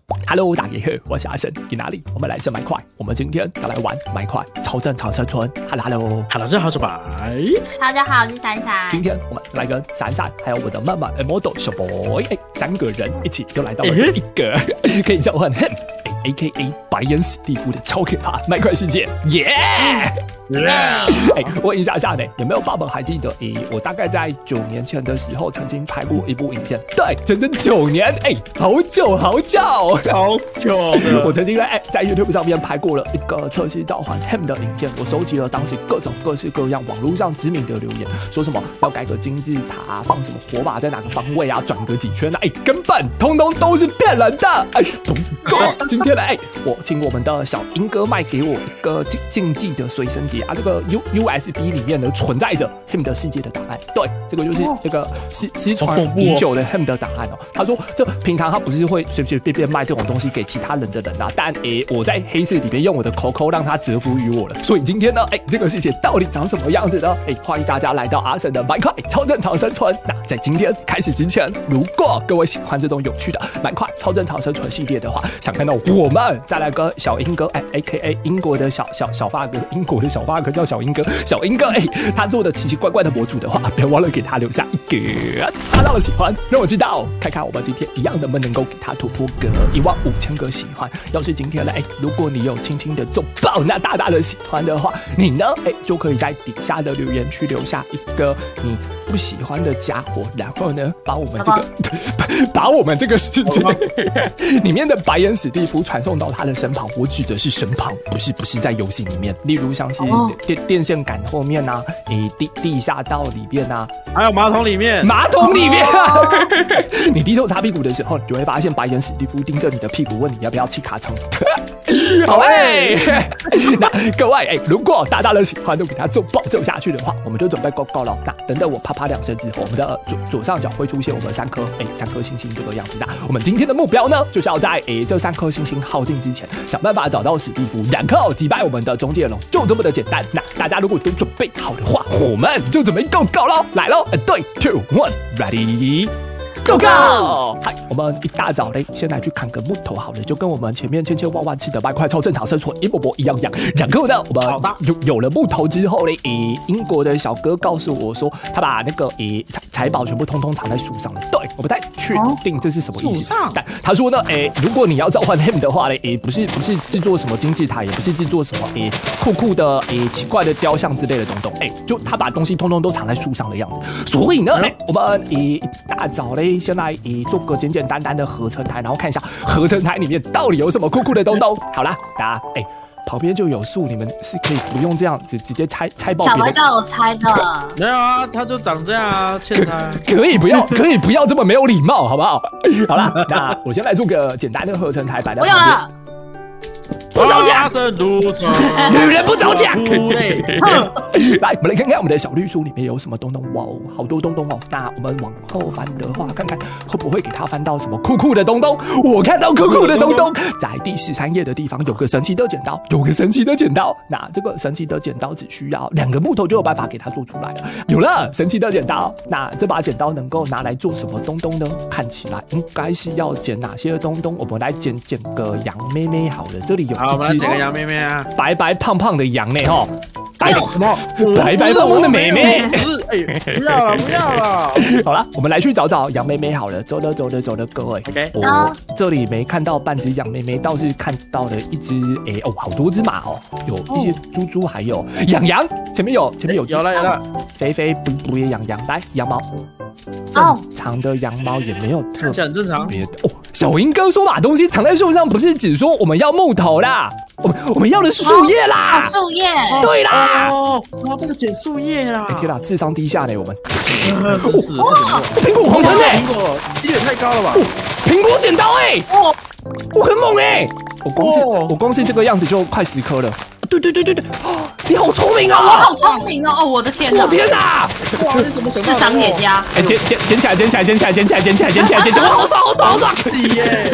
Hello， 大家好，我是阿神，去哪里？我们来吃麦块。我们今天要来玩麦块超正常生存。Hello， 大家好，我是白。 大家好，我是闪闪。 今天我们来跟闪闪还有我的妈妈 model 小 boy， 3个人一起又来到了这一个可以召唤 him。AKA 白眼史蒂夫的超可怕麦块世界，耶！问一下呢，有没有爸爸还记得？我大概在9年前的时候曾经拍过一部影片，对，整整9年，好久好久， 超久的。 我曾经在 YouTube 上面拍过了一个测试召唤 Ham 的影片，我收集了当时各式各样网络上知名的留言，说什么要改个金字塔，放什么火把在哪个方位啊，转个几圈啊，根本通通都是骗人的，不过今天我请我们的小英哥卖给我一个竞技的随身碟啊，这个 USB 里面呢存在着 Ham 的世界的档案，对，这个就是这个失传已久的 Ham 的档案哦。他说这平常他不是会随随便便卖这种东西给其他人的人啊，但我在黑市里面用我的口口让他折服于我了，所以今天呢这个世界到底长什么样子呢？欢迎大家来到阿神的麦块超正常生存。那在今天开始之前，如果各位喜欢这种有趣的麦块超正常生存系列的话，想看到我们再来个小英哥AKA 英国的小发哥，英国的小发哥叫小英哥，小英哥他做的奇奇怪怪的模组的话，别忘了给他留下一个大大的喜欢，让我知道看看我们今天一样能不能够给他突破个15000个喜欢。要是今天如果你有轻轻的做爆那大大的喜欢的话，你呢就可以在底下的留言区留下一个你不喜欢的家伙，然后呢把我们这个世界里面的白眼史蒂夫传送到他的身旁，我指的是身旁，不是在游戏里面，例如像是电线杆后面啊，地下道里面啊， 还有马桶里面啊你低头擦屁股的时候，你就会发现白眼史蒂夫盯着你的屁股，问你要不要气卡层。好那各位如果大家的喜欢都给他做爆走下去的话，我们就准备够了。那等等我啪啪2声之后，我们的左上角会出现我们3颗星星这个样子。那我们今天的目标呢，就是要在这3颗星星耗尽之前，想办法找到史蒂夫，然后击败我们的中介龙，就这么的简单。那大家如果都准备好的话，我们就准备够咯，来咯，3、2、1 ready。Go go！ 我们一大早先来去砍个木头好了，就跟我们前面千万万次的麦块超正常生存一波波一样。然后呢，我们有了木头之后英国的小哥告诉我说，他把那个财宝全部通通藏在树上了。对，我不太确定这是什么意思。但他说呢，如果你要召唤 him 的话不是制作什么金字塔，也不是制作什么酷的奇怪的雕像之类的东东，就他把东西通通都藏在树上的样子。所以呢，我们一大早先来做个简单的合成台，然后看一下合成台里面到底有什么酷的东东。好啦，大家旁边就有树，你们是可以不用这样子直接拆爆别的。 小白叫我拆的。 没有啊，他就长这样啊，欠拆。 可以不要这么没有礼貌，好不好？好啦，那我先来做个简单的合成台摆在旁边。 我有了。 不着讲，女人不着讲。来，我们来看看我们的小绿书里面有什么东东。哇，好多东东哦。那我们往后翻的话，看看会不会给他翻到什么酷的东东。我看到酷的东东，在第13页的地方有个神奇的剪刀，那这个神奇的剪刀只需要2个木头就有办法给它做出来了。有了神奇的剪刀，那这把剪刀能够拿来做什么东东呢？看起来应该是要剪哪些东东？我们来剪个羊妹妹好了，这里有。 好，我们来剪个羊妹妹啊， 白胖的羊呢哈。 什么？ 白胖的妹妹。 不要了。 好了，我们来去找羊妹妹好了。走了，各位。 OK。 我这里没看到半只羊妹妹，倒是看到了一只好多只马哦，有一些猪，还有羊。前面有了。 肥不也羊，来羊毛。正常的羊毛也没有特别， 很正常。 小英哥说把东西藏在树上，不是只说我们要木头啦，我们要的是树叶啦， 树叶， 对啦， 这个剪树叶啦， 天哪，智商低下呢，我们， 真是， 苹果黄灯苹果低也太高了吧， 苹果剪刀我很猛我光是这个样子就快10颗了，对，你好聪明啊！ 我好聪明哦！我的天哪！ 我天哪！ 哇，你怎么想到？ 智商也加。 捡起来！哇，好爽！ 耶！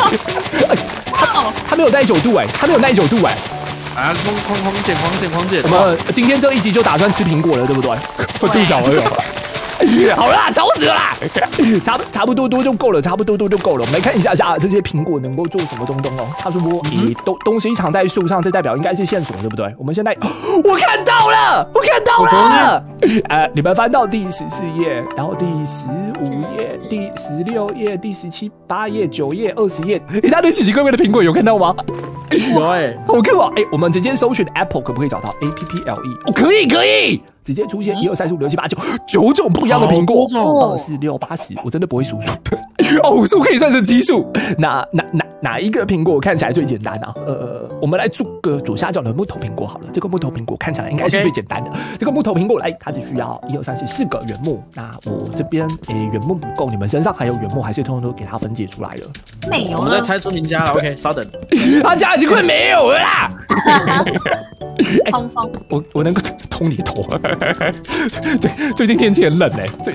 他没有耐久度哎！ 啊，狂剪！ 我们今天这一集就打算吃苹果了，对不对？我肚子好饿。 好啦，吵死了啦！差不多就够了，差不多就够了。我们来看一下这些苹果能够做什么东哦。他说东西藏在树上，这代表应该是线索，对不对？我们现在我看到了。你们翻到第14页，然后第15页、第16页、第17、8页、9页、20页，一大堆奇奇怪怪的苹果，有看到吗？ 有好酷啊！我们直接搜寻 Apple 可不可以找到 APPLE？ 哦，可以。直接出现1、2、3、4、5、6、7、8、9种不一样的苹果，2、4、6、8、10，我真的不会数数。偶数可以算成奇数。哪一个苹果看起来最简单啊？我们来做个左下角的木头苹果好了。这个木头苹果看起来应该是最简单的。这个木头苹果来，它只需要1、2、3、4、4个原木。那我这边原木不够，你们身上还有原木，还是通通都给它分解出来了？ 没有了。 我们在猜出名家了。OK， 稍等。 他家已经快没有了啦。 通风， 我能够通你头。最近天气很冷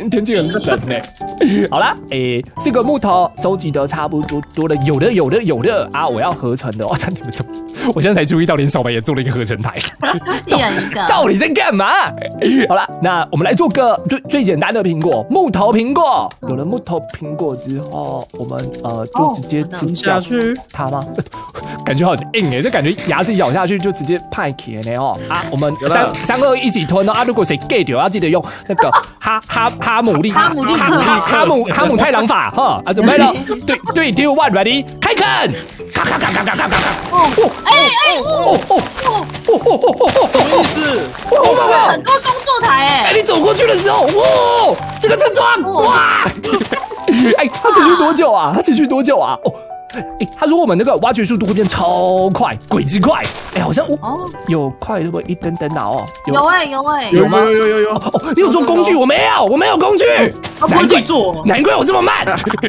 好啦，这个木头收集的差不多了，有的啊，我要合成的哦。你们怎么？我现在才注意到，连小白也做了一个合成台。 一人一个。 到底在干嘛？好啦，那我们来做个最简单的苹果，木头苹果。有了木头苹果之后，我们就直接吃下去它吗？感觉好硬这感觉牙齿咬下去就直接派起呢哦。啊，我们3、2、1一起吞哦啊！如果谁 get 掉，要记得用那个哈姆太郎法哈啊！准备了，3、2、1 ready， 开垦！咔！ 什么意思？ 很多工作台你走过去的时候，哇，这个村庄，哇！它持续多久啊？他说我们那个挖掘速度会变超快，鬼之快。好像有快会不会一等啊？ 有吗？有。你有做工具？我没有工具。难怪我这么慢。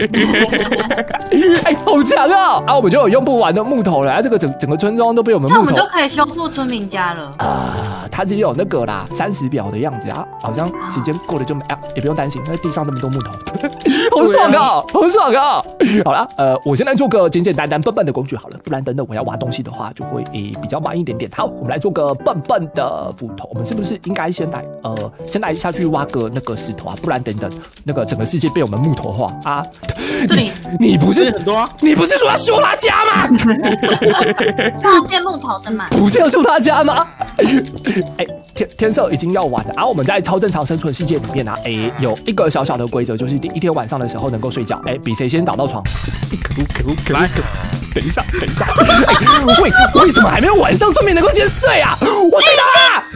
好强啊！我们就有用不完的木头了。这个整个村庄都被我们木头。 这我们就可以修复村民家了。 它只有那个啦，30秒的样子啊，好像时间过了就没也不用担心，因为地上那么多木头，好爽啊！好啦，我现在做个简单笨的工具好了，不然等等我要挖东西的话就会比较慢一点点。好，我们来做个笨的斧头，我们是不是应该先来下去挖个那个石头啊？不然等等那个整个世界被我们木头化啊！ 这里你不是很多啊？ 你不是说要修他家吗？ 他变木头的嘛？ 不是要修他家吗？天色已经要晚了啊！我们在超正常生存世界里面啊，有一个小小的规则，就是第一天晚上的时候能够睡觉，比谁先倒到床。可恶！等一下，为什么还没有晚上村民能够先睡啊？我睡到了！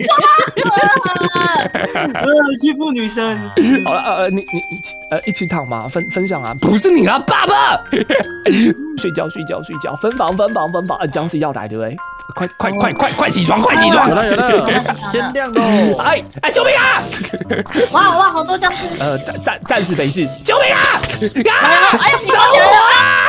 欺负女生。 好了，你一起躺嘛，分享啊，不是你啦，爸爸。睡觉，分房，僵尸要来对不对？快起床！ 有了，天亮喽！ 救命啊！ 哇，好多僵尸！ 暂时没事，救命啊！ 走啊！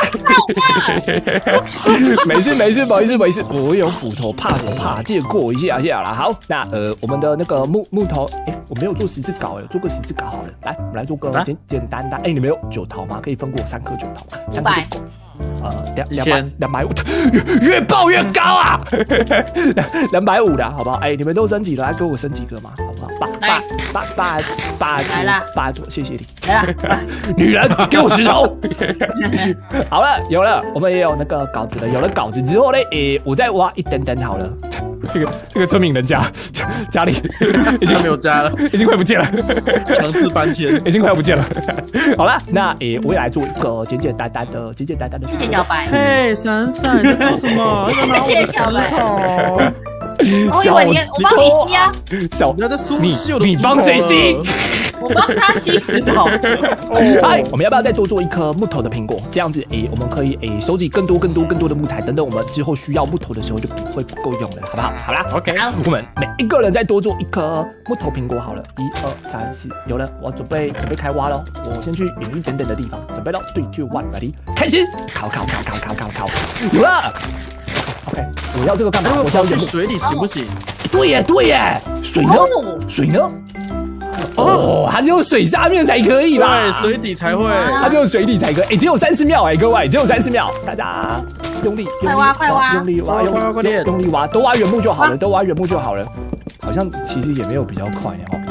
没事，不好意思，我有斧头，怕什么怕？借过一下啦。好，那我们的那个木头，我没有做十字镐，做个十字镐好了。来，我们来做个简单的。你们有9桃吗？可以分给我3颗9桃吗？3颗就够。250，越爆越高啊！250的好不好？你们都升级了，来给我升几个嘛，好不好？8朵，谢谢你。女人，给我石头。好了，有了，我们也有那个稿子了。有了稿子之后呢，我再挖一等好了。这个村民人家里已经没有家了， 已经快不见了， 强制搬迁， 已经快不见了。好了，那我也来做一个简单的。 谢谢小白。 嘿，闪，你在做什么？要拿我的石头。 我以为我帮你吸啊。 你帮谁吸？ 我帮他吸石头。 我们要不要再多做一颗木头的苹果？这样子，我们可以收集更多的木材，等等我们之后需要木头的时候就不会不够用了，好不好？好啦 ，OK， 我们每一个人再多做一颗木头苹果好了。1、2、3、4，有了，我准备开挖喽。我先去远一点的地方，准备喽，3、2、1 ready， 开始，烤，有了。OK， 我要这个干嘛？我要去水里行不行？ 对耶，水呢？它只有水下面才可以吧？ 对，水底才会。 它只有水底才可以。只有30秒各位，只有30秒，大家用力挖，用力挖，多挖原木就好了，好像其实也没有比较快哦。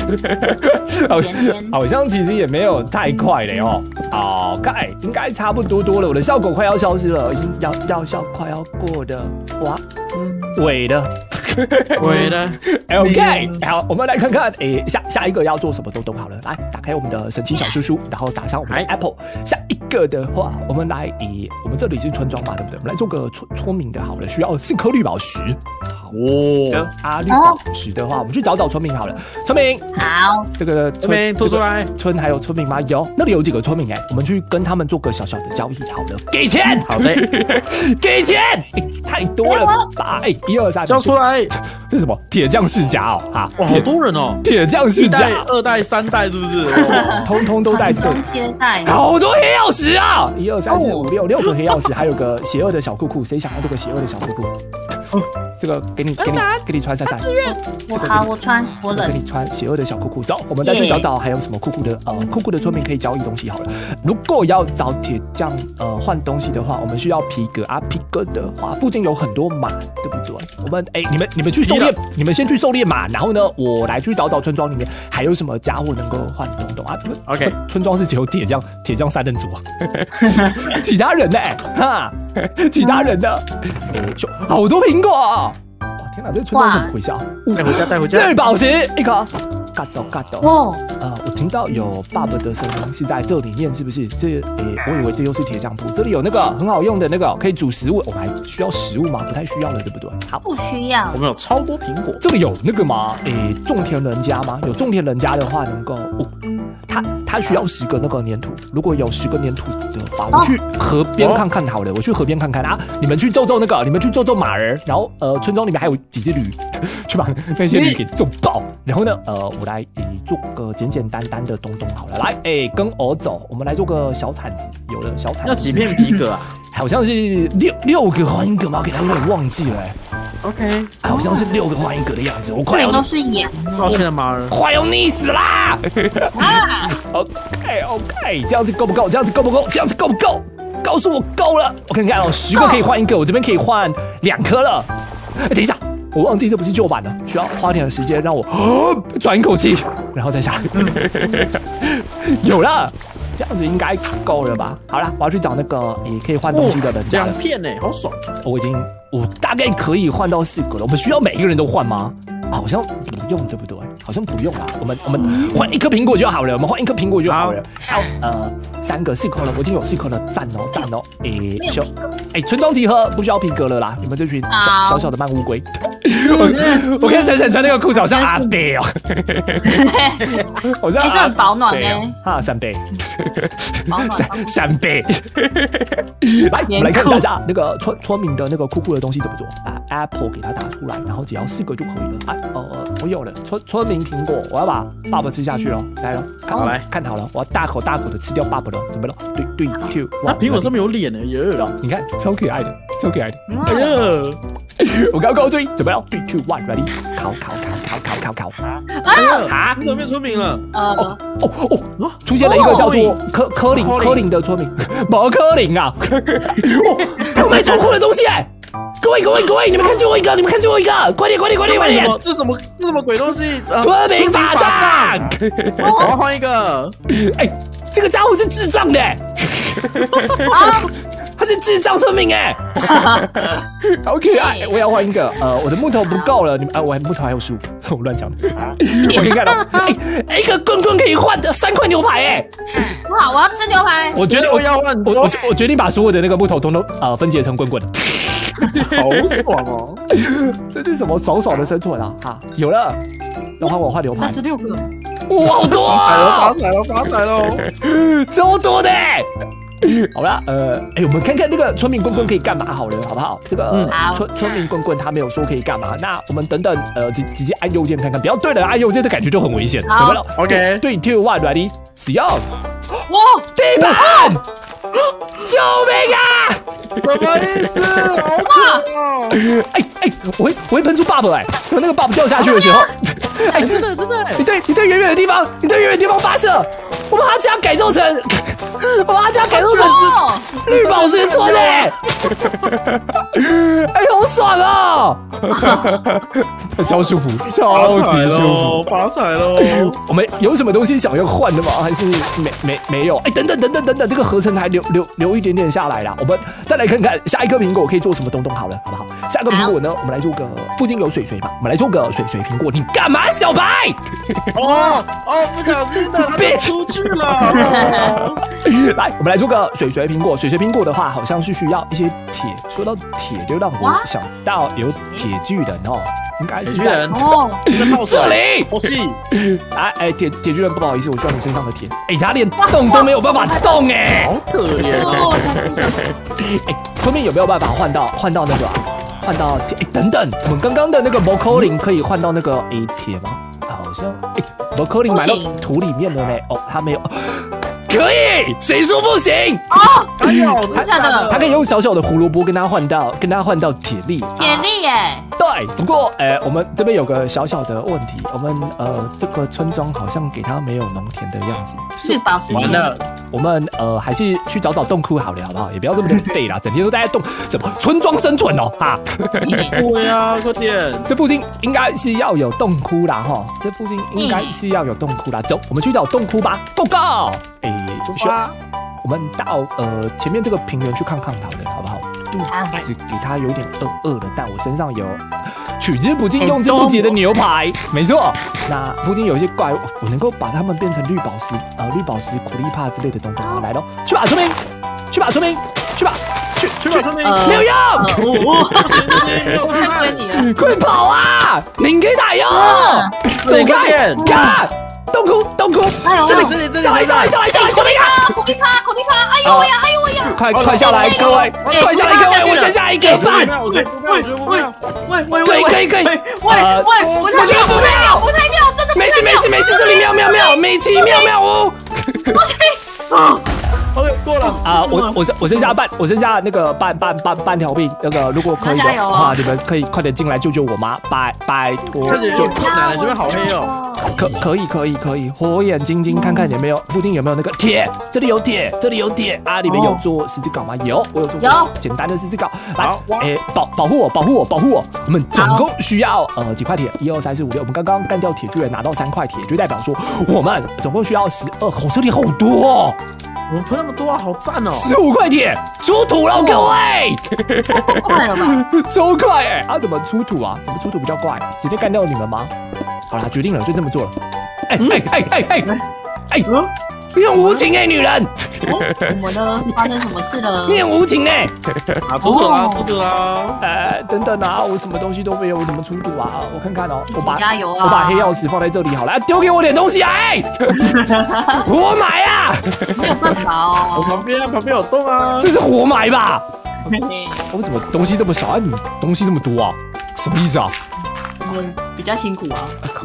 好像其实也没有太快嘞哦。好，看应该差不多了，我的效果快要消失了，已经快要过的，哇，尾的。 对的 ，OK， 好，我们来看看，下一个要做什么东好了，来打开我们的神奇小书书，然后打上我们的 Apple。下一个的话，我们来我们这里是村庄嘛，对不对？我们来做个村民的好了，需要4颗绿宝石。好的，绿宝石的话，我们去找村民好了。村民， 好， 这个村民吐出来。 村还有村民吗？有，那里有几个村民我们去跟他们做个小小的交易好了。给钱， 好的， 给钱，太多了吧？1、2、3， 交出来。 这是什么？铁匠世家哦，哈， 哇，好多人哦！ 铁匠世家 ，1代、2代、3代是不是？ 通通都在这。好多黑曜石啊！1、2、3、4、5、6个黑曜石，还有个邪恶的小裤裤，谁想要这个邪恶的小裤裤？这个给你穿珊珊。 好，我穿，我冷。 给你穿邪恶的小裤裤，走，我们再去找找还有什么酷酷的村民可以交易东西好了。如果要找铁匠换东西的话，我们需要皮革啊，皮革的话附近有很多马，对不对？我们你们去狩猎，你们先去狩猎马，然后呢，我来去找找村庄里面还有什么家伙能够换东啊。 OK， 村庄是只有铁匠3人组，其他人呢？哈，其他人呢？好多苹果啊！哇，天哪，这村庄怎么回事啊？ 带回家。 绿宝石1颗，嘎斗。 哦， 我听到有爸爸的声音是在这里面，是不是？我以为这又是铁匠铺，这里有那个很好用的那个可以煮食物，我们还需要食物吗？不太需要了，对不对？好， 不需要。 我们有超多苹果。 这里有那个吗？种田人家吗？有种田人家的话，能够他需要10个那个粘土，如果有10个粘土的话，我去河边看看好了。我去河边看看啊！你们去揍马儿，然后村庄里面还有几只驴，去把那些驴给揍爆。然后呢，我来做个简单的东好了。来，跟我走，我们来做个小铲子。有了小铲子， 要几片皮革啊？ 好像是六个换1个吗？给他有点忘记了。 OK， 好像是6个换1个的样子。我快要都是羊， 抱歉了马儿， 快要溺死啦！OK， 这样子够不够？这样子够不够？告诉我够了。我看看10个可以换1个，我这边可以换2颗了。等一下，我忘记这不是旧版的，需要花点时间让我喘一口气，然后再下。有了。这样子应该够了吧？好了，我要去找那个也可以换东西的人家了。 2片呢，好爽！ 我大概可以换到4个了。我们需要每一个人都换吗？好像不用，对不对？好像不用啦。我们换1颗苹果就好了。我们换1颗苹果就好了。好，3个4颗了，我已经有4颗了，赞哦！村庄集合，不需要皮革了啦。你们这群小小的慢乌龟。我看闪闪穿那个裤子好像阿贝哦，好像这很保暖呢。 3倍，3倍。来，我们来看一下那个村民的那个酷的东西怎么做啊 ？Apple 给它打出来，然后只要4个就可以了。我有了村民苹果，我要把爸爸吃下去了。来了，看好了，我要大口的吃掉爸爸了，准备了，3、2、1。 那苹果上面有脸呢， 你看，超可爱的。 哎呀！ 我刚刚追，准备了，3、2、1 ，ready， 烤。 你怎么变村民了？ 出现了一个叫做柯林的村民，毛柯林啊！他们卖超酷的东西各位，你们看最后一个，快点！ 这什么鬼东西？ 村民法杖！ 我要换1个。 这个家伙是智障的他是智障村民好可爱！我要换1个，我的木头不够了，我木头还有15，我乱讲的。我可以看到，一个棍可以换的3块牛排哇，我要吃牛排。 我决定我要换，我决定把所有的那个木头统统分解成棍， 好爽哦！ 这是什么爽的生存啊？有了，然后我换牛排 ，36个， 哇，好多发财了， 超多的。好啦，我们看看这个村民棍可以干嘛好了，好不好？这个村民棍他没有说可以干嘛，那我们等直接按右键看看，不要对了，按右键这感觉就很危险，准备了 ，OK， 3、2、1 ready， 使用。 哇， 地板！救命啊！ 什么意思？好我会喷出 bubble 当那个 bubble 掉下去的时候， 真的， 你对远远的地方发射，我把它家改造成绿宝石村好爽哦，超舒服，超级舒服， 发财喽！ 我们有什么东西想要换的吗？还是没有？哎，等等，这个合成台留一点点下来啦。我们再来看看下一颗苹果可以做什么东东好了，好不好？下个苹果呢，我们来做个附近有水嘛，我们来做个水苹果。你干嘛，小白？ 哦，不小心的，它出去了。 来，我们来做个水苹果。水苹果的话，好像是需要一些铁。说到铁，就让我想到有铁巨人哦。应该是在这里。 我是铁巨人，不好意思，我需要你身上的铁。他连动都没有办法动哎， 好可怜哦。 后面有没有办法换到那个换到等等，我们刚刚的那个 Vocoling 可以换到那个铁吗？好像Vocoling 买到土里面了呢。他没有。可以，谁说不行？ 还有他可以用小小的胡萝卜跟他换到铁粒。 铁粒耶。 对，不过我们这边有个小小的问题，我们这个村庄好像给他没有农田的样子。 绿宝石完了， 我们还是去找洞窟好了，好不好？也不要这么的废啦，整天都待在怎么村庄生存哦哈？ 对啊，快点！ 这附近应该是要有洞窟啦哈，这附近应该是要有洞窟啦。走，我们去找洞窟吧 ，Go Go！ 出发！ 我们到前面这个平原去看看好了，好不好？就是给他有点饿的，但我身上有取之不尽用之不竭的牛排，没错。那附近有一些怪物，我能够把它们变成绿宝石、苦力怕之类的东西。来喽，去吧，村民！去吧，村民！去吧， 去吧，村民！ 没有用！ 不行， 我太亏你了！ 快跑啊！你可以打哟！走开！看！洞窟！这里！下来！这里啊！ 苦力怕！哎呦喂呀！ 快下来，各位！快下来，各位！我剩下一个半。 喂！ 我觉得不太妙，真的没事，这里妙，美其妙屋。 OK， 过了啊！我剩下那个半条命，那个如果可以的话，你们可以快点进来救救我妈，拜托！ 看起来奶奶这边好黑哦。 可以，火眼金睛看看有没有附近有没有那个铁，这里有铁啊！里面有做十字镐吗？有，我有做过简单的十字镐。来，保护我！我们总共需要几块铁？1、2、3、4、5、6。我们刚刚干掉铁巨人拿到3块铁，就代表说我们总共需要12。这里好多哦！ 我们喷那么多啊，好赞哦 ！15块铁出土了，各位！ 快了吧？ 超快怎么出土啊？怎么出土比较快？直接干掉你们吗？好啦，决定了，就这么做了。你很无情女人！ 怎么了？发生什么事了？ 你很无情出土啦！ 等等啊，我什么东西都没有，我怎么出土啊？我看看哦，我把黑曜石放在这里好了，丢给我点东西啊！活埋啊！ 没有办法哦。 我旁边有洞啊！ 这是活埋吧？我怎么东西这么少？你东西这么多啊？什么意思啊？ 我比较辛苦啊。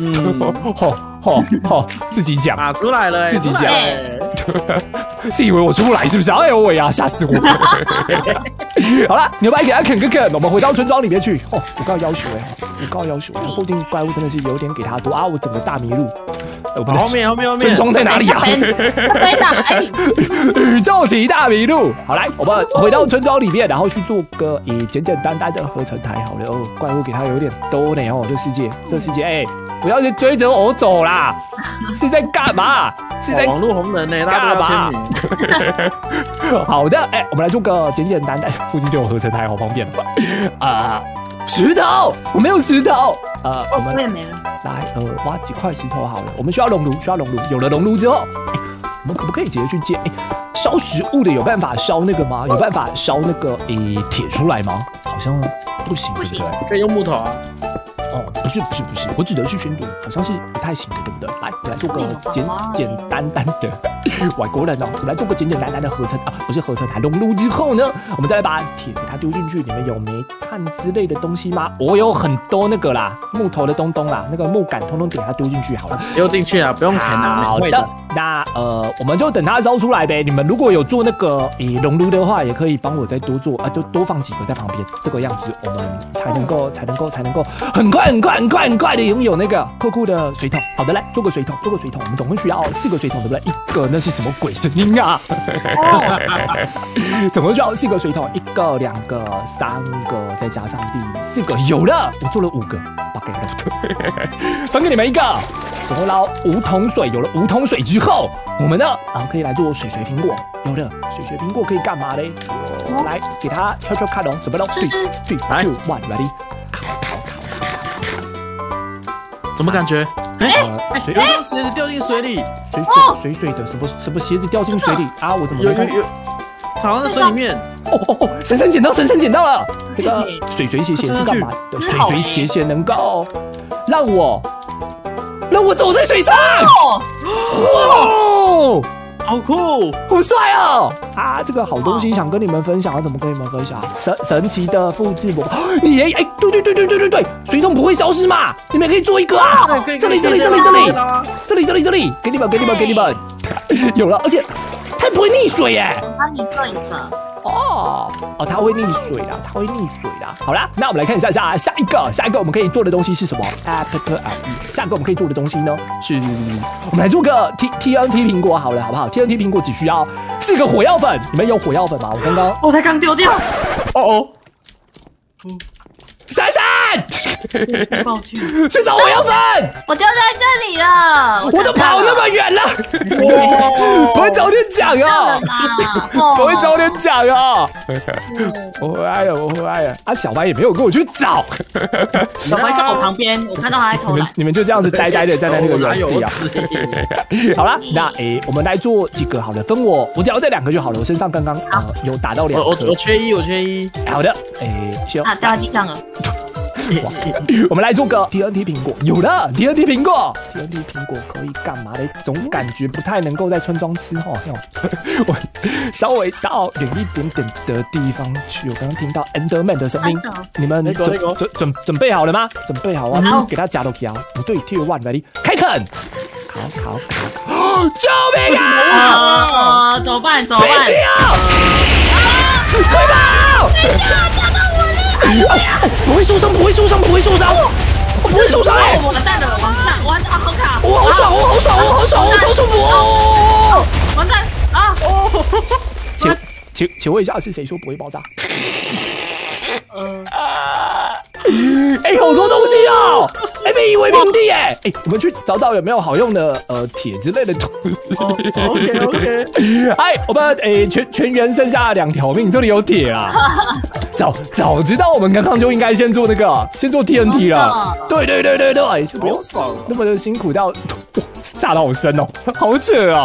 自己讲打出来了， 自己讲，是以为我出不来是不是？哎呦喂呀，吓死我！好了，牛排给他啃，我们回到村庄里面去。我告要求附近怪物真的是有点给他多啊！我整个大迷路。 后面， 村庄在哪里啊？ 在哪里？ 宇宙级大迷路。好来，我们回到村庄里面，然后去做个简单的合成台好了。怪物给他有点多呢这世界不要去追着我走啦！是在干嘛？是在网络红人呢？大家都要签名。 好的，我们来做个简单的，附近就有合成台，好方便了。石头，我没有石头。 我也没了。 来，挖几块石头好了。我们需要熔炉，有了熔炉之后，我们可不可以直接去借？烧食物的有办法烧那个吗？有办法烧那个铁出来吗？好像不行，对不对？ 可以用木头啊。 不是，我指的是宣读，好像是不太行的，对不对？来，我来做个简单的外国人我们来做个简单的合成不是合成台熔炉之后呢，我们再来把铁给它丢进去。里面有煤炭之类的东西吗？我有很多那个啦，木头的东啦，那个木杆通通给它丢进去好了， 丢进去啊，不用钱啊。 好的， 那我们就等它烧出来呗。你们如果有做那个熔炉的话，也可以帮我再多做啊，就多放几个在旁边，这个样子我们才能够很快的拥有那个酷酷的水桶。好的，来做个水桶，我们总共需要4个水桶，对不对？一个那是什么鬼声音啊？总共需要4个水桶，1个、2个、3个，再加上第4个，有了，我做了5个，把给了，分给你们1个。总共捞5桶水，有了5桶水之后，我们呢可以来做水苹果。有了水苹果可以干嘛嘞？来给它敲看哦，准备喽，3、2、1 ，ready， 烤。 怎么感觉？ 水鞋子掉进水里， 水的什么鞋子掉进水里啊？我怎么没看？ 藏在水里面。 神仙捡到了！这个水鞋是干嘛的？水鞋能够让我走在水上。哇！ 好酷， 好帅哦！这个好东西想跟你们分享，怎么跟你们分享？神奇的复制魔法，对，水桶不会消失嘛？你们可以做一个啊！这里，给你们，有了，而且它不会溺水耶！ 我帮你做一个。 它会溺水啦，好啦，那我们来看一下下一个我们可以做的东西是什么？下一个我们可以做的东西呢是，我们来做个 TNT 苹果好了，好不好 ？TNT 苹果只需要4个火药粉，你们有火药粉吗？ 我才刚丢掉。 闪！ 抱歉， 去找火药粉。 我丢在这里了。 我都跑那么远了，不会早点讲啊！不会早点讲啊！我回来了。小白也没有跟我去找。 小白在我旁边，我看到他在偷懒。 你们就这样子呆呆的站在那个原地啊！好了，那我们来做几个好了，分我只要这2个就好了。我身上刚刚有打到2颗， 我缺一。 好的，行。 掉在地上了。 我们来做个 TNT 苹果，有了 TNT 苹果可以干嘛嘞？总感觉不太能够在村庄吃哦。我稍微到远一点点的地方去，我刚刚听到 Enderman 的声音，你们准备好了吗？准备好啊！给他加到条，3、2、1 ，ready， 开垦！烤！救命啊！ 怎么办？ 别急啊！快跑！不会受伤！我不会受伤哎！ 完蛋了，完蛋，好卡！ 我好爽，我超舒服哦！ 完蛋啊！ 请问一下，是谁说不会爆炸？好多东西哦！FE 为平地哎！我们去找有没有好用的铁之类的东西。 OK。 我们全员剩下2条命，这里有铁啊！早知道我们刚刚就应该先做TNT 了。对，就不用那么的辛苦到炸到好深哦，好扯哦。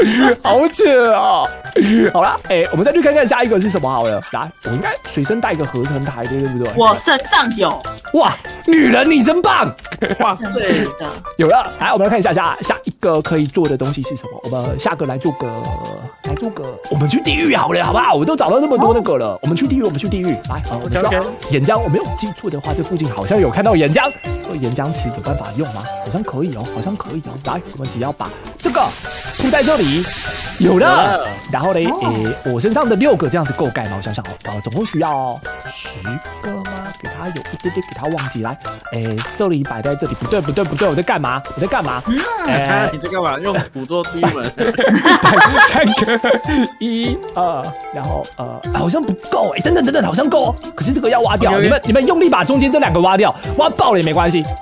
好啦，我们再去看看下一个是什么好了。来，我应该随身带个合成台的，对不对？ 我身上有。 哇，女人你真棒！ 哇塞， 有了。来，我们来看一下下一个可以做的东西是什么。我们下个来做个，我们去地狱好了，好不好？我都找到那么多那个了，我们去地狱。来，我们需要岩浆。我没有记错的话，这附近好像有看到岩浆。岩浆池有办法用吗？好像可以哦。来，我们只要把这个铺在这里，有了。然后呢，我身上的6个这样子够盖吗？我想想总共需要10个吗？给它有一点点，给它忘记来。这里摆在这里，不对，我在干嘛？ 你在干嘛？用捕捉第一门。 3个1、2，然后好像不够等等，好像够哦。可是这个要挖掉，你们用力把中间这2个挖掉，挖爆了也没关系。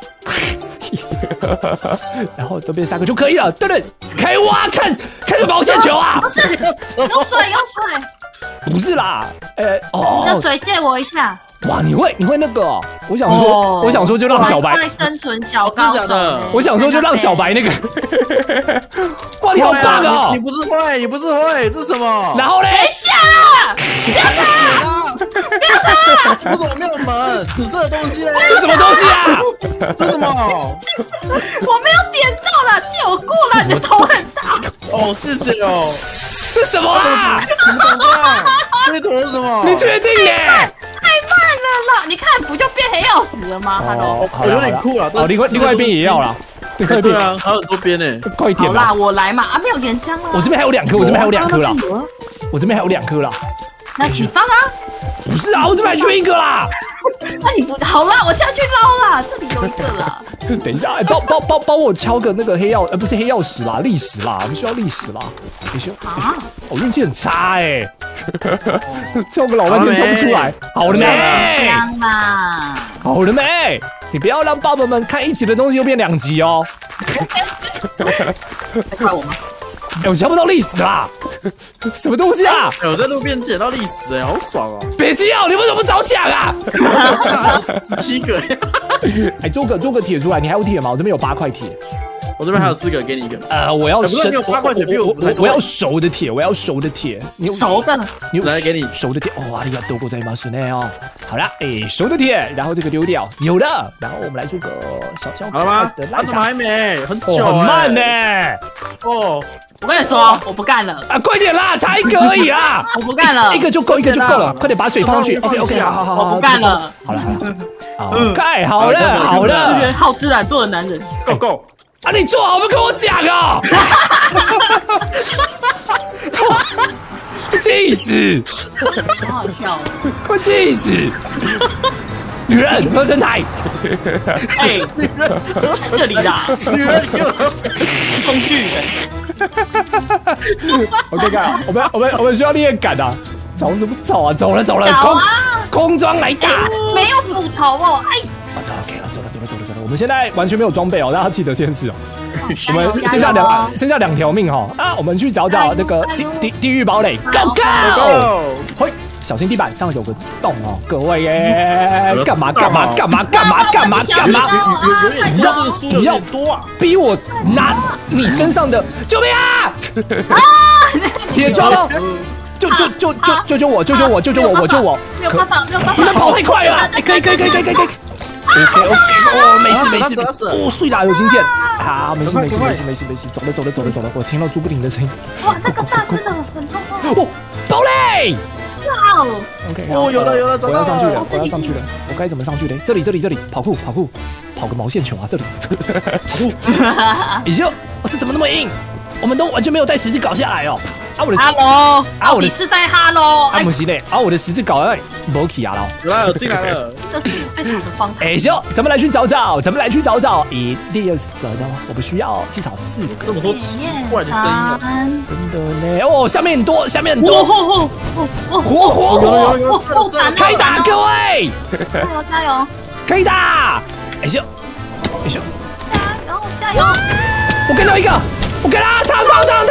然后这边3个就可以了，对，开挖看个毛线球啊！ 不是，用水， 不是啦， 你的水借我一下。 哇，你会那个哦？我想说就让小白生存小高手。 我想说就让小白那个。哇，你好棒哦！ 你不是会，这是什么？ 然后嘞？ 等一下，不要吵！ 为什么没有门？紫色的东西嘞？ 这什么东西啊？ 这什么？ 我没有点到了，借我过来，你的头很大。 谢谢哦。 这什么啊？ 这个头是什么？ 你确定耶？ 太慢了啦！你看不就变黑曜石了吗？Hello， 有点酷了。 另外一边也要了。 你快点， 对啊，还有很多边呢。 快点好啦，我来嘛，没有岩浆了。 我这边还有2颗，我这边还有2颗啦，我这边还有2颗啦。 那你放啊。 不是啊，我这边还缺1个啦。 那你不好啦，我下去捞啦，这里有一个啦。 等一下，帮我敲个那个黑曜，不是黑曜石啦，历史啦，我们需要历史啦。你需要啊？ 我运气很差哎，敲个老半天敲不出来。好了没？ 香嘛。 好了没？你不要让爸爸们看1集的东西又变2集哦。 在怪我吗？ 哎，我敲不到历史啦，什么东西啊？ 哎，我在路边捡到历史，哎，好爽哦！ 别急哦，你为什么不早讲啊 17个， 哎，做个铁出来，你还有铁吗？我这边有8块铁。 我这边还有4个，给你1个。 我要生， 你有8块铁比我要熟的铁，我要熟的铁。你有熟的， 你有来给你熟的铁。哦，啊，你要多过在吗？是呢哦。好了，哎，熟的铁，然后这个丢掉，有了。然后我们来做个小好了吗？ 的怎么还没？很久， 很慢呢。 哦， 我跟你说，我不干了。 啊，快点啦，差1个而已啦。 我不干了， 一个就够了，快点把水放上去。OK， 好， 我不干了。 好了，盖好了， 好吃懒做的男人 ，Go。 啊，你做好不跟我讲啊！气死！ 好好笑哦。 快气死！女人合成台。 哎，这里啦， 女人给我工具人。 OK， 看，我们需要练感啊！找什么找啊？走了，空装来打。 没有斧头哦，哎。 OK 了，走了。我们现在完全没有装备哦，大家记得这件事哦。我们剩下2条命哈啊！我们去找那个地狱堡垒 ，Go！ 嘿，小心地板上有个洞哦，各位耶！干嘛？ 不要多啊！ 逼我拿你身上的，救命啊！铁抓了！救我！ 没有办法， 你们跑太快了！哎，可以。OK， 哦，没事，哦，碎啦，有金剑，好，没事，走了，我听到猪不停的声音。 哇，那个大真的很痛哦，堡垒！ 哇哦 ，OK， 哦，有了， 我要上去了，我该怎么上去嘞？这里，跑酷，跑个毛线球啊！这里，已经，这怎么那么硬？我们都完全没有带十字镐下来哦。啊，我的 Hello， 我是在 Hello， 不是嘞，我的十字镐没起啊了，有进来了， 这是非常的方法。 哎，行，咱们来去找找，一定要蛇的吗？我们需要至少4个。 这么多奇怪的声音啊！ 真的呢，哦，下面很多， 火， 开打，各位， 加油， 可以打，哎，行， 加油， 我跟到一个，我跟他，烫，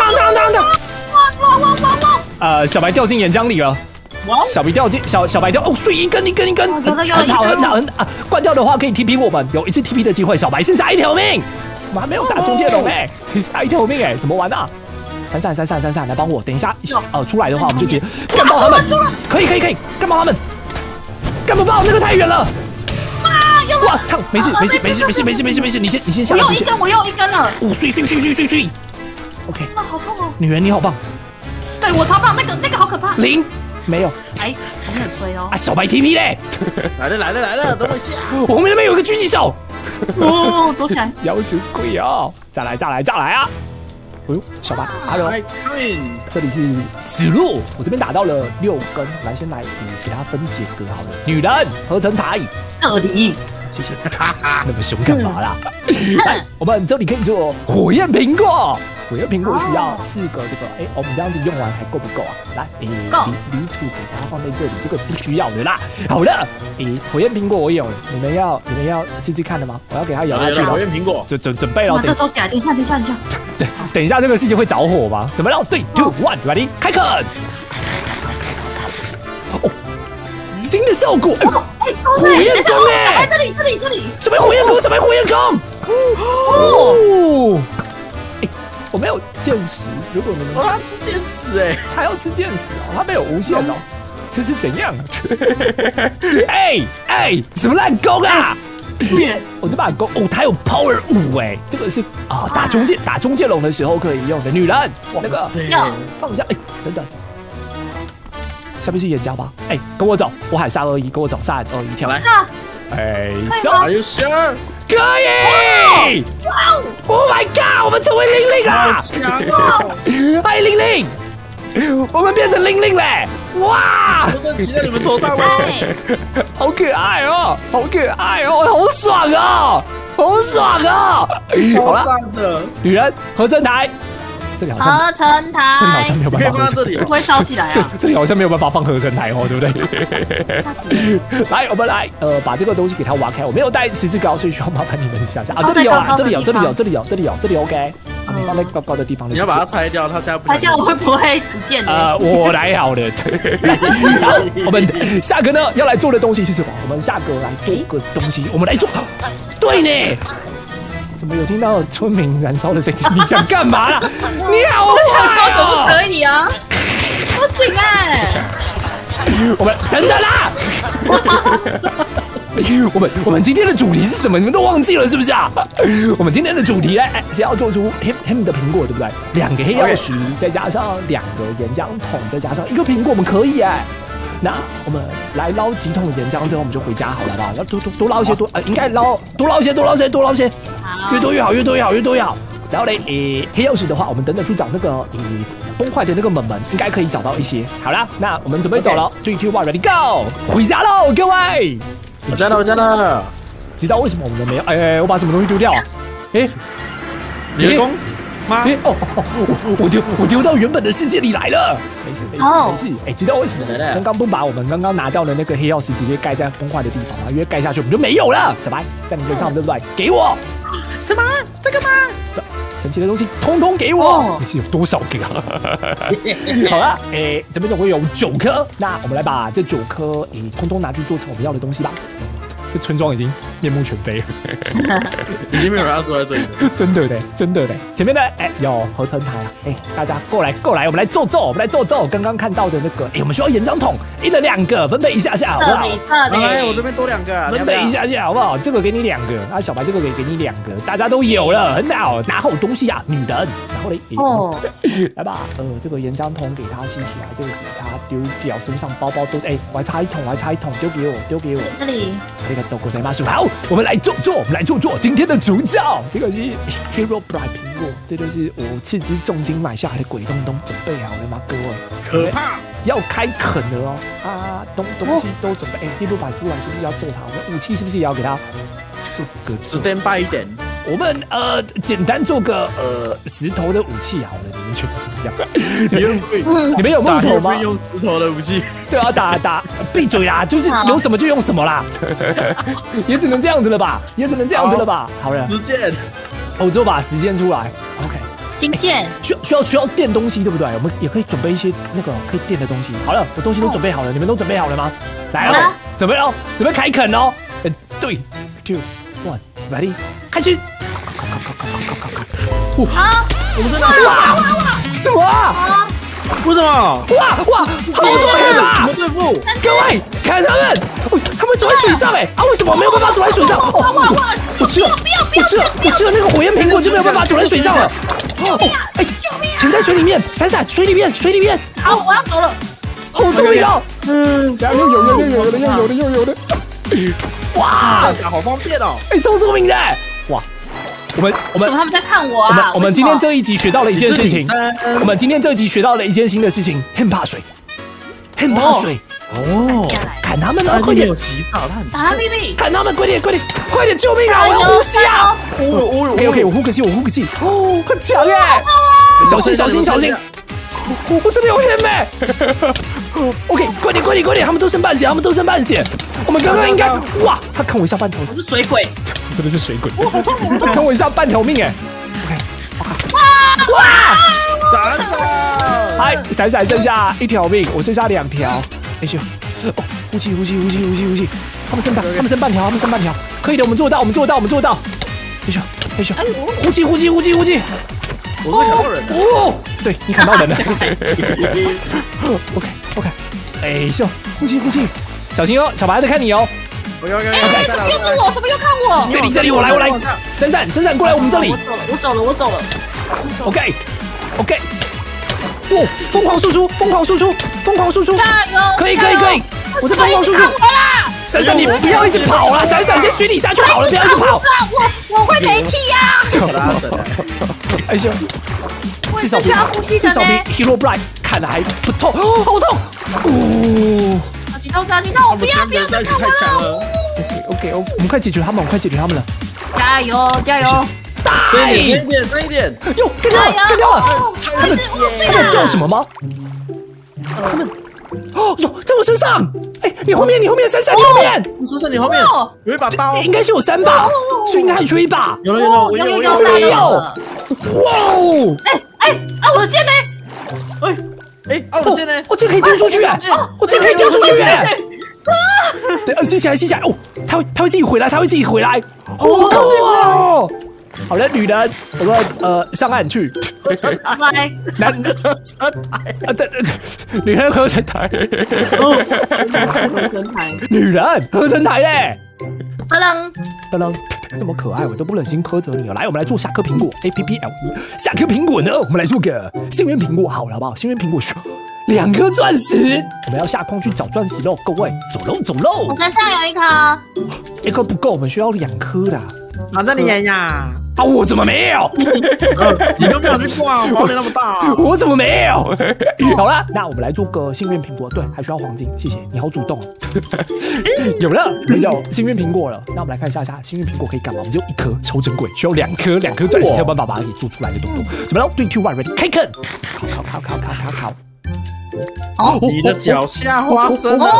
哇！ 小白掉进岩浆里了。小白掉，哦，碎一根，很好啊！灌掉的话可以 TP 我们，有1次 TP 的机会。小白剩下1条命，我们还没有打中介龙哎，剩下1条命哎，怎么玩啊？闪，来帮我，等一下出来的话我们就直接干爆他们，可以，干爆他们，干不爆那个太远了。哇，烫，没事，你先下来。 我又一根了。 哦，碎。OK， 好痛哦！ 女人你好棒。 对我超棒，那个好可怕。 0没有。 哎，你很衰哦。 啊，小白 TP 嘞！ 来了，等我一下。 我后面那边有个狙击手。 哦，躲起来。 要求贵哦！再来啊！哎呦，小白 ，Hello， 这里是死路，我这边打到了6根，来先来给它分解割好了。女人合成台， 这里。 谢谢。那么熊干嘛啦？来，我们这里可以做火焰苹果。火焰苹果需要4个这个，哎，我们这样子用完还够不够啊？来， 够。 泥土给它放在这里，这个必须要的啦。好了，火焰苹果我有了，你们要试试看的吗？我要给它咬下去了。 火焰苹果， 准备了。 这收起来，等一下。 等一下，这个世界会着火吗？怎么了？3、2、1， ready， 开垦。哦，新的效果。火焰弓哎！ 这里。 什么火焰弓？哦。我没有剑石，如果你们他吃剑石哎， 他要吃剑石哦，他没有无限哦，这是怎样？哎，什么烂弓啊！我这把弓哦，它有 Power 5哎，这个是打中介龙的时候可以用的。女人，那个放下，哎，等等，下面是岩浆吧？哎，跟我走，我喊3、2、1，跟我走，3、2、1，跳来。哎， Are you sure？ 可以！哇哦 ！Oh my god！ 我们成为00啦！ 好强哦！ 嗨00，我们变成00嘞！哇！ 我都骑在你们头上了， 好可爱哦，好可爱哦，好爽哦，好爽哦！好了， 赞的， 女人合成台，这里好像合成台， 这里好像没有办可以法合成， 放在这里哦。 不会烧起来啊？ 这里好像没有办法放合成台哦，对不对？来，我们来把这个东西给它挖开。我没有带十字镐，所以需要麻烦你们一下下啊。这里有啦，这里有，这里有，这里有，这里有，这里 OK。你放在高高的地方。 你要把它拆掉，它现在不拆掉会不会不见呢？ 我来好了。好，我们下个呢要来做的东西是什么？我们下个来做个东西，我们来做。对呢。怎么有听到村民燃烧的声音？你想干嘛啦？你好坏哦！ 可以啊，不行哎！ 我们等等啦！我们今天的主题是什么？你们都忘记了是不是啊？我们今天的主题是要做出 Hem 的苹果，对不对？2个黑曜石，再加上2个岩浆桶，再加上1个苹果，我们可以哎。那我们来捞几桶岩浆之后，我们就回家好了，好不好？要多捞一些，应该多捞一些，越多越好，越多越好，越多越好。然后嘞，黑曜石的话，我们等等去找那个崩坏的那个门，应该可以找到一些。好啦，那我们准备走了 ，3、2、1，Ready Go， 回家喽，各位！ 我家了。 知道为什么我们没有？我把什么东西丢掉啊？ 你的弓吗？ 我丢到原本的世界里来了。没事。知道为什么？刚刚不把我们刚刚拿到的那个黑曜石直接盖在崩坏的地方吗？因为盖下去我们就没有了。小白在你身上对不对？给我。 什么？这个吗？ 神奇的东西，通通给我！你是有多少个啊？好了，这边总共有9颗，那我们来把这9颗，通通拿去做成我们要的东西吧。这村庄已经面目全非了， 已经没有人要坐在这里了。 真的的。前面呢，有合成台啊，大家过来，我们来做。刚刚看到的那个，我们需要岩浆桶，1人2个，分配一下下，好不好？ 来，我这边多2个， 分配一下下，好不好？这个给你2个，啊，小白这个给你2个，大家都有了，很好，拿好东西啊，女人。然后嘞，来吧，这个岩浆桶给它吸起来，这个给它丢掉，身上包包都是，我还差一桶，丢给我， 这里。 好，我们来做，今天的主角，这个是 Hero Bright 苹果，这就是我斥资重金买下来的鬼东东，准备好了吗，各位？ 可怕， 要开垦了哦！啊，东西都准备，Hero Bright 出来是不是要做它？我们武器是不是也要给它做个 stand by 一点？ 我们简单做个石头的武器好了，你们觉得怎么样？你们有木头吗？ 用石头的武器？ 对啊，打闭嘴啦！就是有什么就用什么啦，也只能这样子了吧？好了， 实践， 我就把时间出来。OK， 金剑需要电东西，对不对？我们也可以准备一些那个可以电的东西。好了，我东西都准备好了，你们都准备好了吗？来了，准备开垦哦！3、2、1， ready， 开始！ 好， 我们真的哇！什么啊？ 为什么？ 哇！好多人啊！ 怎么对付？ 各位，看他们，他们走在水上为什么没有办法走在水上？我吃了那个火焰苹果就没有办法走在水上了。 救命！ 潜在水里面，闪水里面。 好，我要走了。 好聪明哦！又有的。哇， 好方便哦！ 超聪明的！哇，我们为什么他们在看我啊？ 我们今天这一集学到了一件事情，新的事情，Hem怕水。哦，砍他们了，快点！ 有洗澡，他很打屁屁， 砍他们，快点，救命啊！我要呼吸啊！OK， 我呼个气，哦，很强耶！小心！我真的有 Hem 哎 ！OK， 快点！他们都剩半血，我们刚刚应该哇，他砍我一下半条， 我是水鬼， 真的是水鬼，砍我一下半条命哎 ！OK， 哇！ 斩了！ 嗨，闪剩下1条命，我剩下2条。呼吸！他们剩半条，可以的，我们做得到！呼吸！ 我是砍到人的。 哦，对你砍到人了。OK，呼吸，小心哦，小白在看你哦。 怎么又是我？怎么又看我？ 这里，我来，闪过来我们这里。 我走了。 OK，哇，疯狂输出！ 加油！ 可以，我在疯狂输出。 闪闪，你不要一直跑啦！闪闪，你先虚拟下去好了，不要一直跑。 我会没气呀！ 哎兄，至少比 Hero Bright 看的还不痛，好痛！哦， 抓紧痛！不要再看我了。 OK， 我们快解决他们，了。 加油！ 深一点！ 哟，干掉了！他们有掉什么吗？他们哟，在我身上！哎，你后面，闪闪，你后面！ 闪闪，你后面有一把刀， 应该是有3把，所以应该还缺1把。 有， 哇哦！ 哎，我的剑呢？ 我的剑呢？ 我这可以丢出去哎！我这可以丢出去哎！对，吸起来！哦，他会自己回来，好靠近哦！好了，女人，我们上岸去。 来， 对，女人合成台。女人合成台嘞！噔，那么可爱，我都不忍心苛责你了。来，我们来做下颗苹果 APPLE。下颗苹果呢，我们来做个幸运苹果，好了，好不好？幸运苹果2颗钻石，我们要下矿去找钻石喽，各位，走喽！ 我身上有1颗不够，我们需要2颗啦。 哪在你眼呀？ 啊，我怎么没有？ 你都没有去逛，房间那么大， 我怎么没有？好了，那我们来做个幸运苹果，对，还需要黄金，谢谢，你好主动。有了，有幸运苹果了。那我们来看一下幸运苹果可以干嘛？我们只有1颗，超珍贵，需要2颗钻石才有办法把它给做出来的，懂不懂？怎么了？3、2、1 ，ready， 开垦！烤。 你的脚下花生了！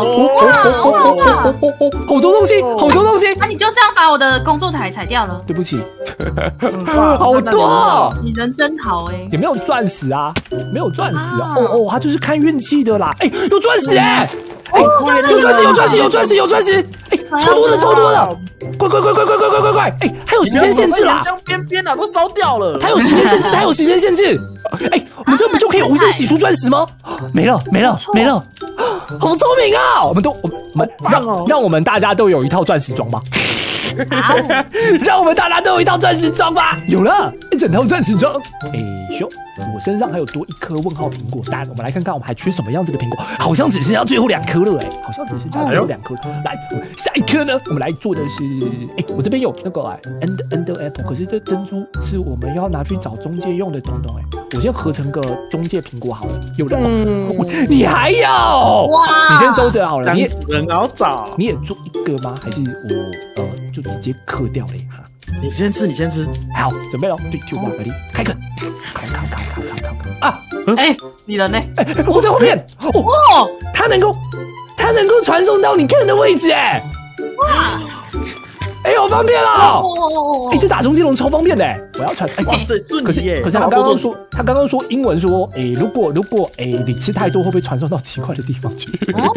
好多东西！ 那你就这样把我的工作台裁掉了？ 对不起，好多！ 你人真好哎！ 也没有钻石啊，没有钻石啊！哦，他就是看运气的啦！哎，有钻石哎！有钻石！哎，超多的！快！哎，还有时间限制啦！ 边都烧掉了！ 它有时间限制！哎，我们这不就可以无限洗出钻石吗？没了！好聪明啊！我们让我们大家都有一套钻石装吧。让我们大家都有一套钻石装吧！有了一整套钻石装。我身上还有多1颗问号苹果蛋，我们来看看我们还缺什么样子的苹果，好像只剩下最后2颗了最后2颗。来，下1颗呢，我们来做的是，我这边有那个End Apple， 可是这珍珠是我们要拿去找中介用的东东我先合成个中介苹果好了，有的你还有哇，你先收着好了，你也很好找， 你也做1个吗？还是我就直接嗑掉了哈？ 你先吃， 好，准备了，3、2、1 ，ready， 开垦，烤啊！ 你人呢？ 我在后面哦，它能够传送到你看的位置哇！好方便哦！这打中间龙超方便的我要传哇塞，瞬移耶！ 可是他刚刚说英文说如果你吃太多会不会传送到奇怪的地方去？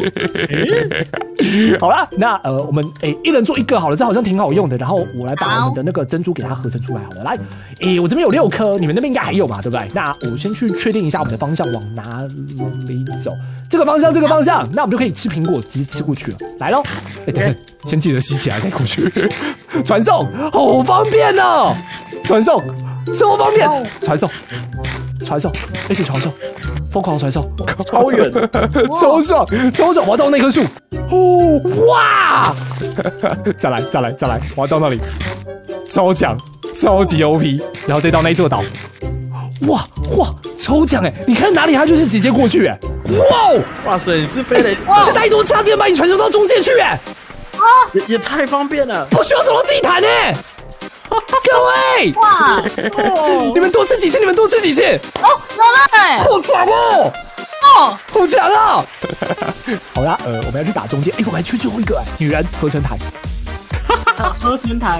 好啦，那我们1人做1个好了，这好像挺好用的。然后我来把我们的那个珍珠给它合成出来好了。来，我这边有6颗，你们那边应该还有嘛，对不对？那我先去确定一下我们的方向往哪里走。这个方向，那我们就可以吃苹果，直接吃过去了。来咯，等，先记得吸起来再过去。传送好方便哦，传送超方便，传送，一直传送，疯狂传送， 超远， 超爽！我要到那棵树，哇！再来，我要到那里，超强，超级 OP， 然后再到那座岛，哇，超强你看哪里它就是直接过去哇塞，你是飞雷， 吃太多差，直接把你传送到中间去也太方便了， 不需要走到自己弹各位， 哇， 你们多吃几次，有了好强好强啊！好啦，我们要去打中间，我们还缺最后1个女人合成台， 合成台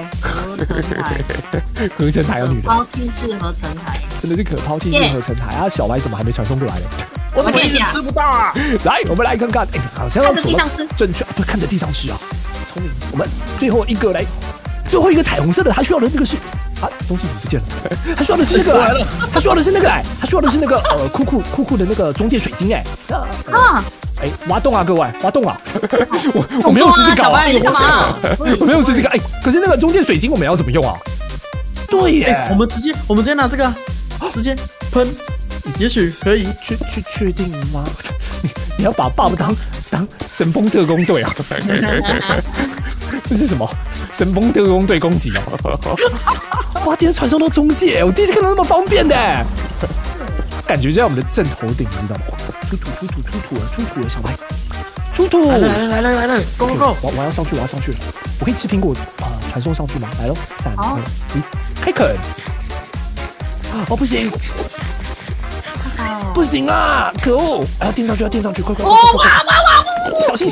有女人， 抛弃式合成台， 真的是可抛弃式合成台啊！小白怎么还没传送过来呢？ 我怎么一直吃不到啊？ 来，我们来看看，好像要看着地上吃， 正确，不看着地上吃啊，聪明。我们最后1个来，最后1个彩虹色的，它需要的那个是东西怎么不见了？它需要的是那个，它需要的是那个酷的那个中介水晶挖洞啊，各位，挖洞啊！我没有试试看我没有试试看可是那个中介水晶我们要怎么用啊？对耶， 我们直接拿这个，直接喷，也许可以确定吗？ 你要把爸爸当神风特工队啊？这是什么？神风特工队攻击哦！哇，今天传送到中介，我第一次看到那么方便的，感觉就在我们的正头顶，你知道吗？出土了，小白，出土！ 来 ，Go！ 我要上去了，我可以吃苹果传送上去吗？来喽，3、2、1，开垦！哦，不行！不行啊！可恶！要垫上去，快！小心！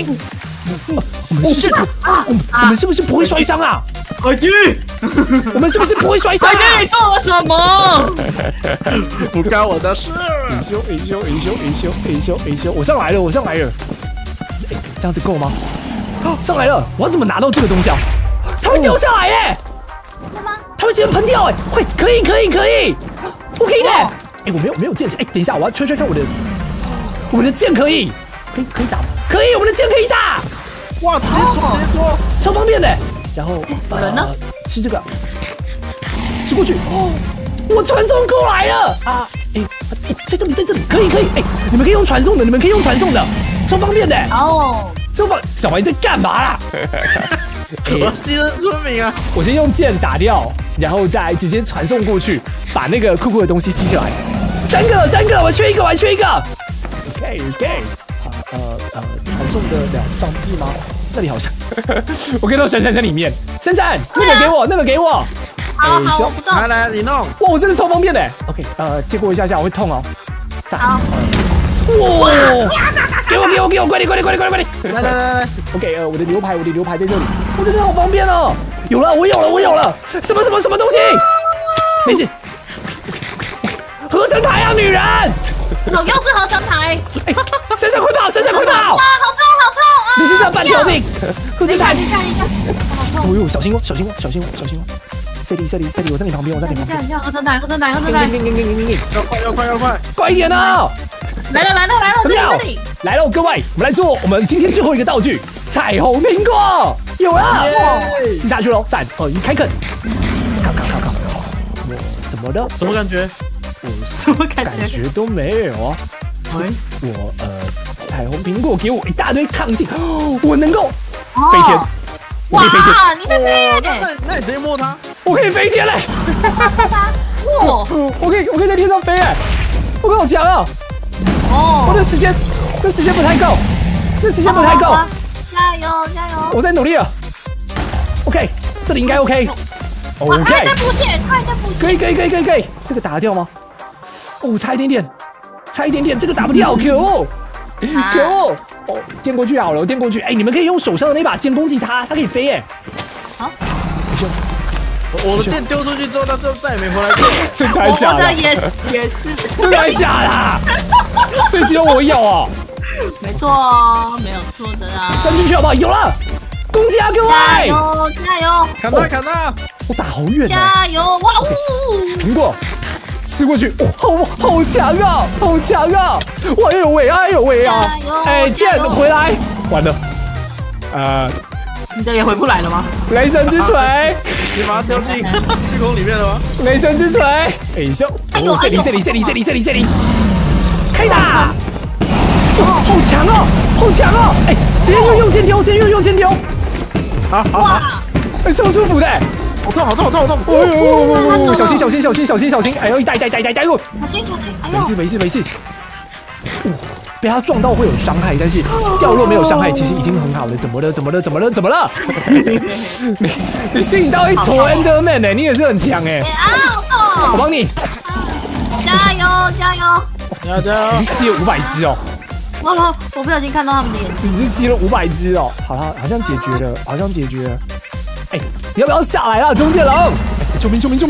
我们是不是不会摔伤啊？ 海军， 我们是不是不会摔伤？ 海军，你做了什么？不干我的事。 维修！我上来了！这样子够吗？上来了！我要怎么拿到这个东西啊？它会掉下来耶！它会直接喷掉哎！快，可以！不可以的！哎，我没有剑士。哎，等一下，我要吹看我们的剑可以打吗？可以，我们的剑可以打！ 哇，直接戳， 超方便的。然后人呢？ 吃这个，吃过去。哦，我传送过来了啊！哎，在这里，可以。哎，你们可以用传送的，超方便的。哦，小白你在干嘛啦？ 我牺牲村民啊！ 我先用剑打掉，然后再直接传送过去，把那个酷的东西吸起来。三个，我缺一个。OK。传送的2上臂吗？那里好像，我看到闪里面，闪，那个给我。 好，我不动。 来，你弄。 哇，我真的超方便的。OK，借过一下，我会痛哦。3、 好。 哇！给我，快点！ 来。 OK，我的牛排在这里。我真的好方便哦。有了，我有了。什么东西？没事。合成台啊，女人！ 又是合成台。 哎，闪闪快跑！ 哇，好痛啊！ 你是这样半条命。合成台。 等一下，好痛！ 哦呦，小心哦！这里，我在你旁边。 合成台。 要快！ 快一点啊！ 来了，这里。 来了，各位，我们来做我们今天最后一个道具——彩虹苹果。有了，吃下去喽！3、2、1，开垦。靠！我怎么了？ 什么感觉？ 什么感觉都没有啊！我彩虹苹果给我一大堆抗性，我能够飞天。我可以飞天！ 你在飞？ 那你直接摸它。 我可以飞天嘞！ 哇！ 我可以在天上飞哎！我好强啊！我的时间不太够， 加油！ 我在努力了。OK， 这里应该 OK。 OK， 快在补血！ 可以，这个打得掉吗？哦，差一点点，这个打不掉，可恶！哦，垫过去好了，我垫过去。哎，你们可以用手上的那把剑攻击它，它可以飞耶。好， 我的剑丢出去之后，它就再也没回来过。 真的假的？ 我的也是。 真的假的？所以只有我有哦。 没错，没有错的啊。 钻进去好不好？有了，攻击啊，各位！ 加油！ 砍他！ 我打好远！ 加油！哇呜！ 苹果吃过去，好强啊！哎呦喂啊！哎，剑回来，完了， 你的也回不来了吗？ 雷神之锤， 你把它丢进虚空里面了吗？ 雷神之锤，哎修，这里，开打！好强哦！哎，直接用剑丢，好，哎，超舒服的。 好痛！ 哦，小心！哎呦，一带！ 小心！哎呦， 没事。被他撞到会有伤害，但是掉落没有伤害，其实已经很好了。怎么了？你吸引到一坨 Enderman 哎，你也是很强哎。我帮你。 加油！ 你是吸了500只哦。 我不小心看到他们的眼睛。 你是吸了500只哦。好了，好像解决了。哎，你要不要下来啦，终结龙？救命！可以！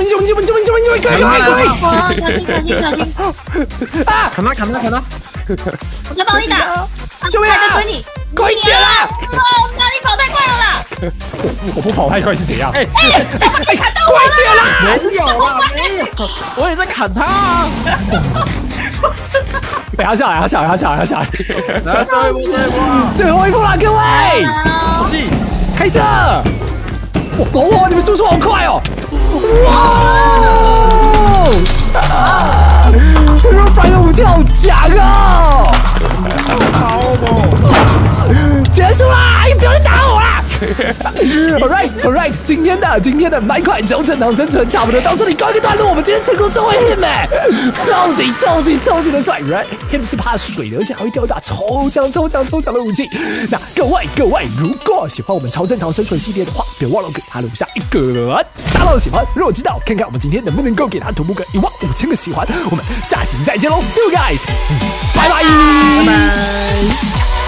小心！ 啊！ 砍他！ 我在帮你打， 救命！ 在追你， 快点啦！ 你跑太快了啦！ 我不跑太快是怎样？ 哎，你砍到我了！ 快点啦！ 没有，我也在砍他。 哎，他下来！ 来， 最后一波啦，各位！ 不是， 开射！哇！你们速度好快哦！哇！这个反应武器好强哦！ 超猛！ 结束啦！不要再打我啦！All right， 今天的麦块九正堂生存差不多到这里告一个段落。我们今天成功成为 him 超级的帅 ，right？him 是怕水的，而且还会掉一把超强的武器。那各位，如果喜欢我们超正常生存系列的话，别忘了给他留下一个大大的喜欢。如果知道，看看我们今天能不能够给他同步个15000个喜欢。我们下集再见喽 ，See you guys，拜拜。